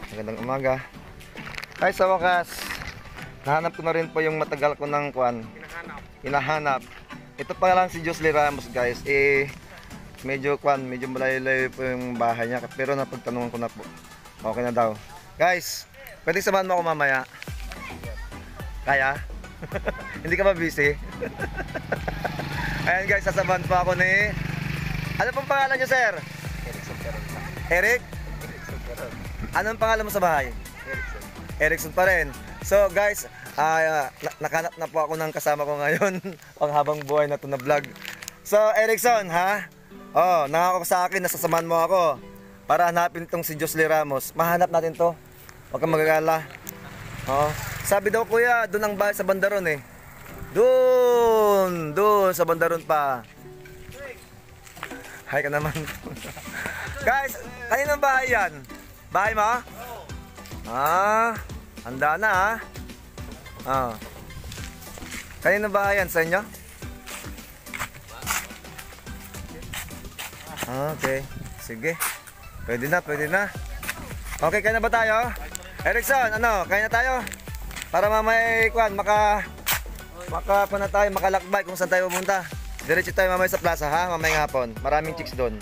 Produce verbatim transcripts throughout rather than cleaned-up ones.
Magandang umaga. Ay, sa wakas, nahanap ko na rin po yung matagal ko ng kwan. Hinahanap. Hinahanap. Ito pa lang si Josely Ramos, guys. Eh, medyo kwan, medyo malayo-layo po yung bahay niya. Pero napagtanungan ko na po. Okay na daw. Guys, pwede samahan mo ako mamaya? Kaya? Hindi ka ba busy? Ayan guys, sasamahan po ako ni... Ano pong pangalan niyo, sir? Eric? Anong pangalan mo sa bahay? Erickson. Erickson pa rin. So guys, uh, nakanap na po ako ng kasama ko ngayon ang habang buhay na to na vlog. So Erickson, ha? Oh, nangako sa akin na sasamahan mo ako para hanapin tong si Josely Ramos. Mahanap natin to. Huwag kang magagala. Oh, sabi daw kuya, doon ang bahay sa Bandaron eh. Doon, doon sa Bandaron pa. Hi ka naman. Guys, kaninong bahay yan? Bahay mo? Ah, handa na ah. Ah. Kaninong bahay yan sa inyo? Ah, okay. Sige. Pwede na, pwede na. Okay, kaya na ba tayo? Erickson, ano? Kaya na tayo? Para mamaya kwan, maka... Maka pa na tayo, makalakbay kung saan tayo pumunta. Diretso tayo mamaya sa plaza ha, mamaya hapon. Maraming chicks doon.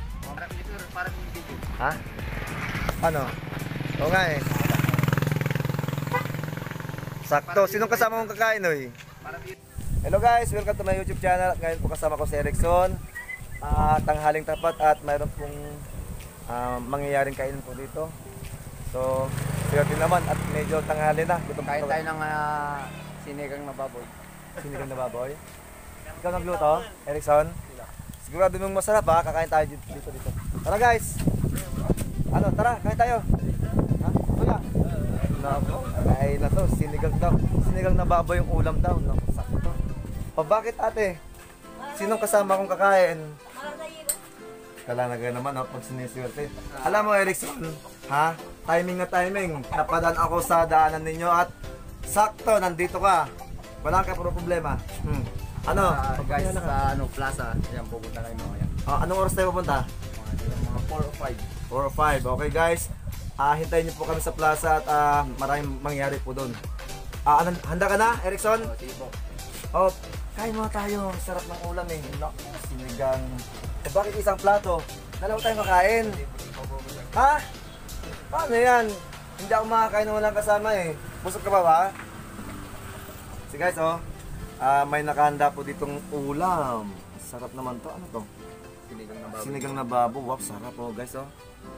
Ha? Ano? Oo nga eh. Sakto. Sinong kasama mong kakain oy? Hello guys, welcome to my YouTube channel. Ngayon po kasama ko si Erickson. Uh, tanghaling tapat at mayroon pong uh, mangyayaring kainin po dito. So, swerte naman at medyo tanghali na. Kain tayo ng uh, sinigang na baboy. Sinigang na baboy? Ikaw nagluto, Erickson? Sigurado mong masarap ha, kakain tayo dito dito. dito. Tara guys! Ano, tara, kain tayo! Ha? Kuya? Nako, kain na to, sinigang daw. Sinigang na baboy yung ulam daw, no? Sakto. O bakit ate? Sinong kasama kong kakain? Kalanaga naman ha, pag siniswerte. Alam mo Erickson, ha? Timing na timing. Napadaan ako sa daanan ninyo at sakto, nandito ka. Wala ka pro problema. Hmm. Ano? Uh, guys, sa ano, plaza, yan pupunta kayo mamaya. Uh, anong oras tayo pupunta? Mga four or five. four or five. Okay guys, uh, hintayin niyo po kami sa plaza at uh, maraming mangyari po doon. Uh, handa ka na, Erickson? Oh, sige po. Oh, kain mo tayo. Sarap ng ulam eh. Naku, sinigang. Eh, bakit isang plato? Dalawa tayong makain. Ha? Paano yan? Hindi ako makakain ng walang kasama eh. Busog ka ba ba? So guys, oh. Uh, may nakahanda po ditong ulam. Sarap naman to. Ano to? Sinigang na baboy. Sinigang na babo. Wow, sarap oh guys oh.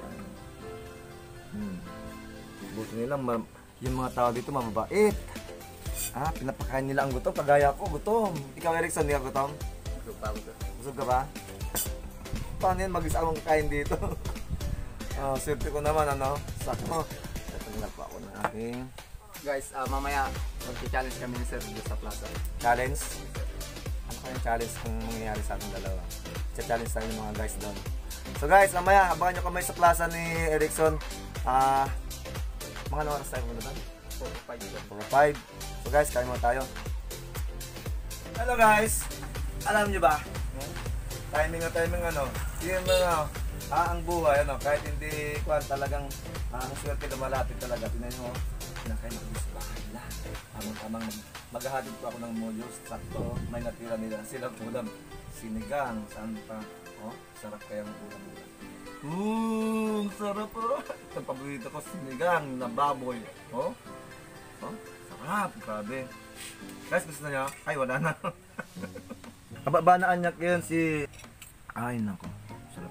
Hmm. Buti nila, yung mga tao dito mababait. Ah, pinapakain nila ang gutom. Kagaya ko, gutom. Ikaw Erickson, hindi ka gutom? Busog pa, busog. Busog ka ba? Paano yan? Mag-isa akong kain dito. Oh, swerte ko naman ano. Sakto. Tatanggal po ako ng aking... Guys, uh, mamaya mag-challenge kami ni Sir dito sa plaza. Challenge? Ano kayong challenge kung mangyayari sa ating dalawa? Cha-challenge tayo ng mga guys doon. So guys, mamaya abangan nyo kami sa plaza ni Erickson. Ah, uh, mga ano oras tayo muna doon? four or five. four or five. So guys, kain muna tayo. Hello guys! Alam nyo ba? Hmm? Timing na timing ano. Yung mga ah, ang buhay ano, kahit hindi kuwan talagang ah, ang swerte lumalapit talaga. Tingnan nyo. Kinakain ako sa bahay lang. Amang-amang maghahatid po ako ng molyos. Sakto, may natira nila. Silang ulam. Sinigang. Saan pa? Oh, sarap kaya ng ulam nila. Mmm, sarap po. Ito paborito ko, sinigang na baboy. Oh, oh, sarap. Grabe. Guys, gusto na niya? Ay, wala na. Kababa na anyak yun si... Ay, nako. Sarap.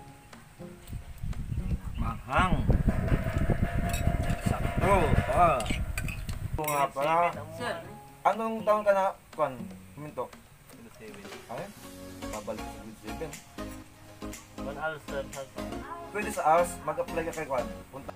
Mahang. Sakto. Ah. Ito nga pala. Anong taon ka na, Kwan? Huminto? Ay? Babalik sa grade seven. One hour, sir. Pwede sa hours, mag-apply ka kay Kwan. Punta.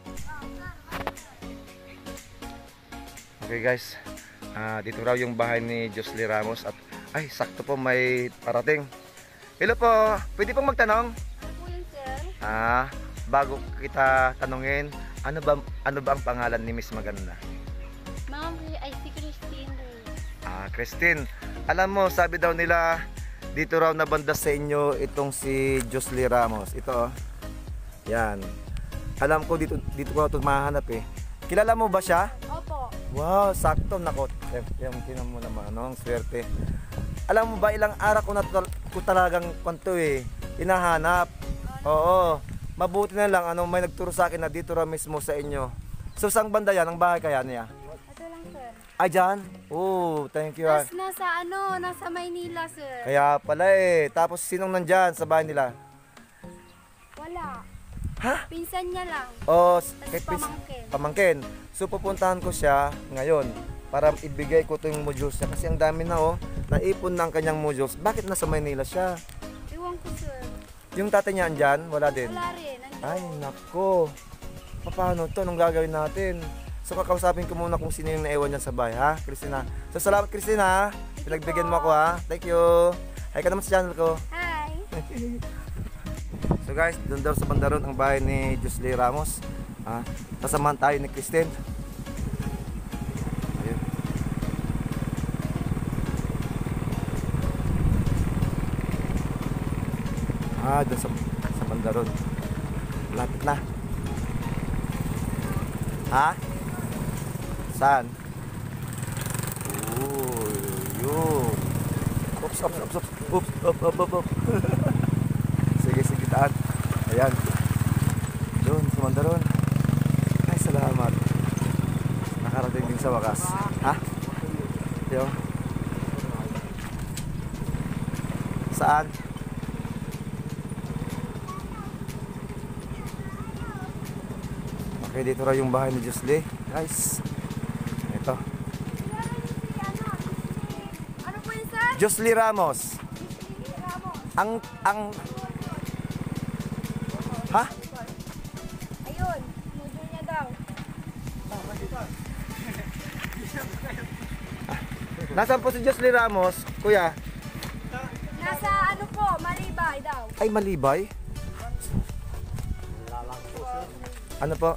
Okay guys, uh, dito raw yung bahay ni Josely Ramos at ay, sakto po may parating. Hello po, pwede pong magtanong? Po yun, sir. Ah, bago kita tanungin, ano ba ano ba ang pangalan ni Miss Maganda? Ma'am, ay si Christine. Ah, Christine. Alam mo, sabi daw nila dito raw na banda sa inyo itong si Josely Ramos. Ito oh. Yan. Alam ko dito dito ko ito mahanap eh. Kilala mo ba siya? Opo. Wow, sakto. Nako, yung tinan mo naman, ano, ang swerte. Alam mo ba, ilang araw ko na tal- ko talagang kwanto eh, hinahanap. Oo, mabuti na lang, ano, may nagturo sa akin na dito ra mismo sa inyo. So, saan banda yan? Ang bahay kaya niya? Ito lang, sir. Ay, dyan? Oh, thank you. ah. Tapos nasa ano, nasa Maynila, sir. Kaya pala eh. Tapos, sinong nandyan sa bahay nila? Wala. Ha? Pinsan niya lang. Oh, Tapos kay Pis- pamangkin. pamangkin. So, pupuntahan ko siya ngayon para ibigay ko ito yung modules niya. Kasi ang dami na oh, naipon na ang kanyang modules. Bakit nasa Maynila siya? Iwan ko, sir. Yung tatay niya andyan, wala din. Wala rin. Nandun. Ay, nako. Paano to? Anong gagawin natin? So, kakausapin ko muna kung sino yung naiwan dyan sa bahay, ha? Christina. So, salamat, Christina. Pinagbigyan mo ako, ha? Thank you. Hi ka naman sa channel ko. Hi. So, guys, doon daw sa bandaron ang bahay ni Jocelyn Ramos. Ha? Sasamahan tayo ni Christine. Ayun. Ah, doon sa, sa bandaron. Lapit na. Ha? Saan? Oh, yun. Oops, oops, oops, oops, oops, oops, oops, oops, oops. Sige, sige, taan. Ayan. Doon, sa bandaron. Ay, salamat. Nakarating din sa wakas. Ha? Yo. Saan? Okay, dito raw yung bahay ni Jocelyn. Guys. Ito. Ano po yun, sir? Jocelyn Ramos. Ramos. Ang, ang... Ha? Ayun. Module niya daw. Nasaan po si Jocelyn Ramos, kuya? Nasa ano po, Malibay daw. Ay, Malibay? Ano po?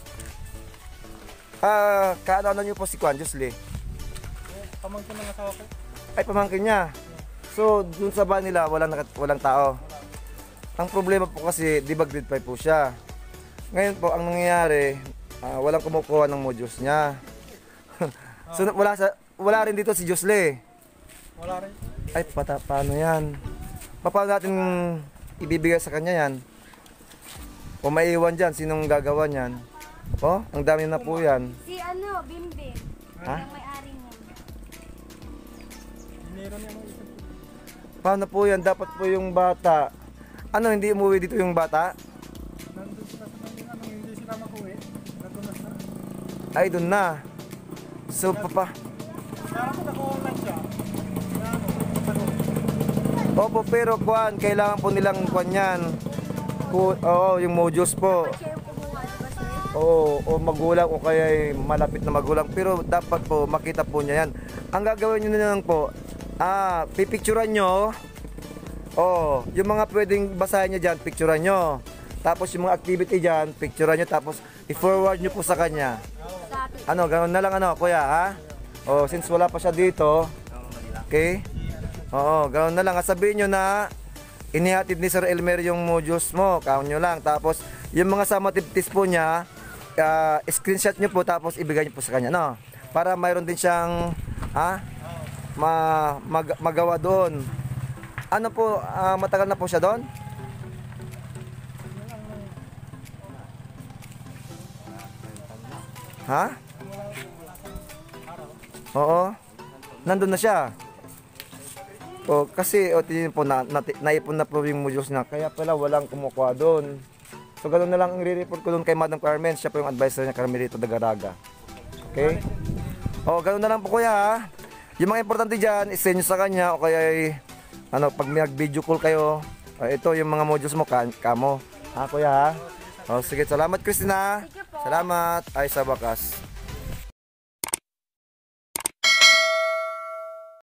Ah, kaano niyo po si Kwan, Jocelyn? Pamangkin ng asawa ko. Ay, pamangkin niya. So, dun sa bahay nila, walang, nakat- walang tao. Ang problema po kasi, di ba grade five po siya. Ngayon po, ang nangyayari, ah, walang kumukuha ng modules niya. So, na- wala, sa, wala rin dito si Jocelyn. Wala rin. Ay, pata, paano yan? Pa- Paano natin ibibigay sa kanya yan? O maiiwan dyan, sinong gagawa niyan? Oh, ang dami na po yan. Si ano, Bimbim. Ha? Yung may-ari niya. Dinero niya mo isip. Paano po yan? Dapat po yung bata. Ano, hindi umuwi dito yung bata? Nandun sila sa kanila nung hindi sila makuwi. Nandun na sila. Ay, doon na. So, papa. Kaya ko naka-online siya. Kaya ano, ano. Opo, pero kuan, kailangan po nilang kuan yan. Ku- Oo, yung modules po. Siya yung kumuha, di ba, sir? Oo, o magulang o kaya malapit na magulang. Pero dapat po, makita po niya yan. Ang gagawin nyo na lang po, ah, pipicturan nyo. Oh, yung mga pwedeng basahin nyo dyan, picturean nyo. Tapos yung mga activity dyan, picturean nyo. Tapos i-forward nyo po sa kanya. Sa atin. Ano, ganoon na lang ano, kuya, ha? Oh, since wala pa siya dito. Okay? Oo, ganoon na lang. Sabihin nyo na inihatid ni Sir Elmer yung modules mo. Count nyo lang. Tapos, yung mga summative test po niya, ah, screenshot nyo po, tapos ibigay nyo po sa kanya, no? Para mayroon din siyang, ha? Ma mag magawa doon. Ano po, ah, matagal na po siya doon? Ha? Oo. Nandun na siya. O, kasi, o, tingin po, na, na, naipon na po yung modules niya. Kaya pala, walang kumukuha doon. So, ganun na lang ang re-report ko doon kay Madam Carmen. Siya po yung advisor niya, Carmelito Dagaraga. Okay? O, ganun na lang po, kuya, ha? Yung mga importante dyan, isend nyo sa kanya. O kaya, ay, ano, pag may video call kayo, o, ito yung mga modules mo, ka, kamo. Ha, kuya, ha? O, sige, salamat, Christina. Sige po. Salamat. Ay, sa bakas.